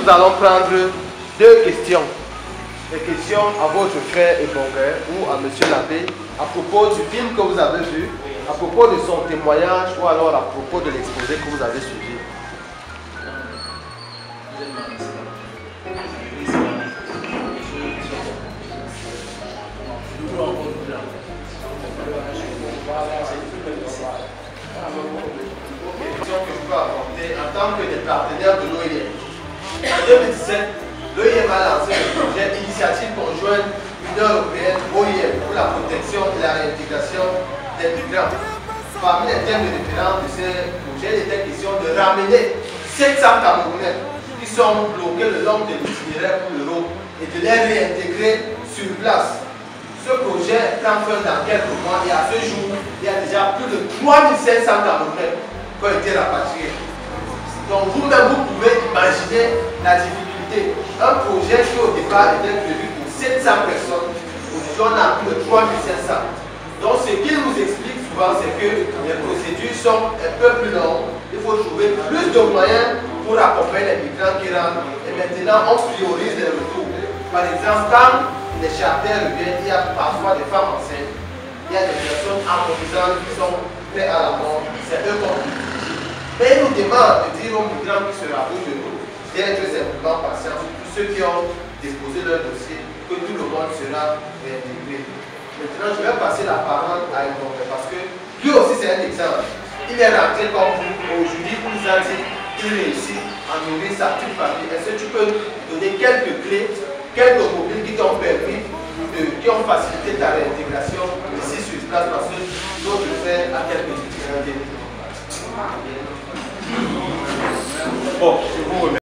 allons prendre deux questions. Des questions à votre frère Ebongue ou à monsieur l'abbé à propos du film que vous avez vu, à propos de son témoignage ou alors à propos de l'exposé que vous avez suivi. Que je peux apporter en tant que des partenaires de l'OIM. En 2017, l'OIM a lancé le projet Initiative conjointe Union européenne OIM pour la protection et la réintégration des migrants. Parmi les thèmes de référence de ce projet, il était question de ramener 700 Camerounais qui sont bloqués le long de l'itinéraire pour l'Europe et de les réintégrer sur place. Ce projet prend fin dans quelques mois et à ce jour, il y a déjà plus de 3500 Camerounais qui ont été rapatriés. Donc vous-même, vous pouvez imaginer la difficulté. Un projet qui au départ était prévu pour 700 personnes, aujourd'hui on a plus de 3500. Donc ce qu'il nous explique souvent, c'est que les procédures sont un peu plus longues. Il faut trouver plus de moyens pour accompagner les migrants qui rentrent. Et maintenant, on priorise les retours. Par exemple, quand les charters reviennent, il y a parfois des femmes enceintes, il y a des personnes agonisantes qui sont prêtes à la mort. C'est eux qu'on privilégie. Mais il nous demande de dire aux migrants qui se rapprochent de nous d'être simplement patients, tous ceux qui ont déposé leur dossier, que tout le monde sera réintégré. Maintenant, je vais passer la parole à Ebongue parce que lui aussi c'est un exemple. Il est rentré comme vous, aujourd'hui il nous a dit qu'il réussit à nourrir sa petite famille. Est-ce que tu peux donner quelques clés, quelques mobiles qui t'ont permis, qui ont facilité ta réintégration ici sur place parce que d'autres frères à quelques difficultés. Bon, je vous remercie.